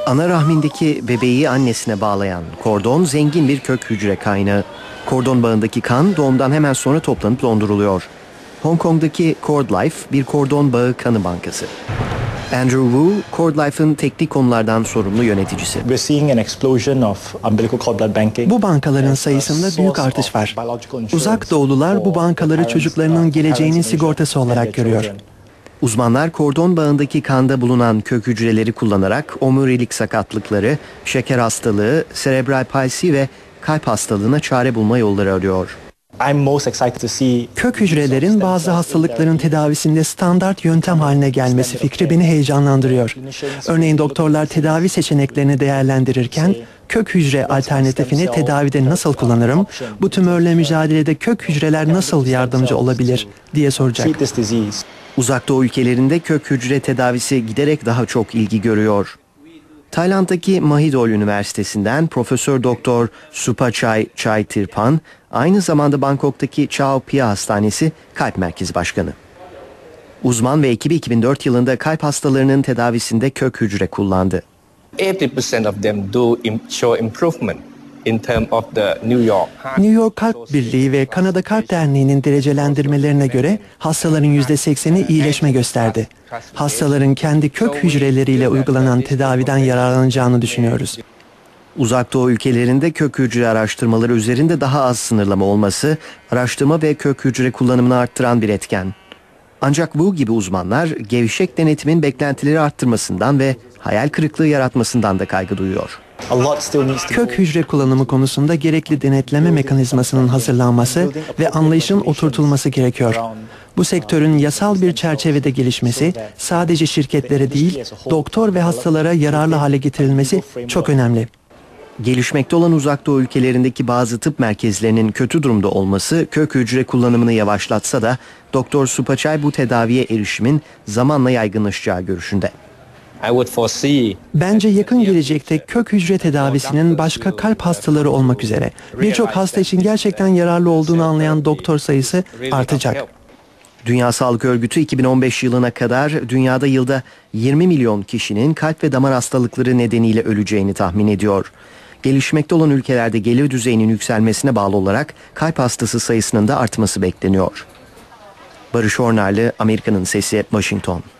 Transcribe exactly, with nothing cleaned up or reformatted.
Ana rahmindeki bebeği annesine bağlayan kordon zengin bir kök hücre kaynağı. Kordon bağındaki kan doğumdan hemen sonra toplanıp donduruluyor. Hong Kong'daki CordLife bir kordon bağı kanı bankası. Andrew Wu, CordLife'ın teknik konulardan sorumlu yöneticisi. Bu bankaların sayısında büyük artış var. Uzak doğulular bu bankaları çocuklarının geleceğinin sigortası olarak görüyor. Uzmanlar kordon bağındaki kanda bulunan kök hücreleri kullanarak omurilik sakatlıkları, şeker hastalığı, serebral palsi ve kalp hastalığına çare bulma yolları arıyor. Kök hücrelerin bazı hastalıkların tedavisinde standart yöntem haline gelmesi fikri beni heyecanlandırıyor. Örneğin doktorlar tedavi seçeneklerini değerlendirirken kök hücre alternatifini tedavide nasıl kullanırım, bu tümörle mücadelede kök hücreler nasıl yardımcı olabilir diye soracak. Uzak Doğu ülkelerinde kök hücre tedavisi giderek daha çok ilgi görüyor. Tayland'daki Mahidol Üniversitesi'nden Profesör Doktor Supachai Chaitirpan, aynı zamanda Bangkok'taki Chao Phraya Hastanesi Kalp Merkezi Başkanı. Uzman ve ekibi iki bin dört yılında kalp hastalarının tedavisinde kök hücre kullandı. eighty percent of them do show improvement in terms of the New York. New York Kalp Birliği ve Kanada Kalp Derneği'nin derecelendirmelerine göre hastaların yüzde sekseni iyileşme gösterdi. Hastaların kendi kök hücreleriyle uygulanan tedaviden yararlanacağını düşünüyoruz. Uzak Doğu ülkelerinde kök hücre araştırmaları üzerinde daha az sınırlama olması, araştırma ve kök hücre kullanımını arttıran bir etken. Ancak bu gibi uzmanlar gevşek denetimin beklentileri arttırmasından ve hayal kırıklığı yaratmasından da kaygı duyuyor. Kök hücre kullanımı konusunda gerekli denetleme mekanizmasının hazırlanması ve anlayışın oturtulması gerekiyor. Bu sektörün yasal bir çerçevede gelişmesi, sadece şirketlere değil, doktor ve hastalara yararlı hale getirilmesi çok önemli. Gelişmekte olan Uzak Doğu ülkelerindeki bazı tıp merkezlerinin kötü durumda olması kök hücre kullanımını yavaşlatsa da Doktor Supachai bu tedaviye erişimin zamanla yaygınlaşacağı görüşünde. Bence yakın gelecekte kök hücre tedavisinin başka kalp hastaları olmak üzere birçok hasta için gerçekten yararlı olduğunu anlayan doktor sayısı artacak. Dünya Sağlık Örgütü iki bin on beş yılına kadar dünyada yılda yirmi milyon kişinin kalp ve damar hastalıkları nedeniyle öleceğini tahmin ediyor. Gelişmekte olan ülkelerde gelir düzeyinin yükselmesine bağlı olarak kalp hastası sayısının da artması bekleniyor. Barış Ornarlı, Amerika'nın Sesi, Washington.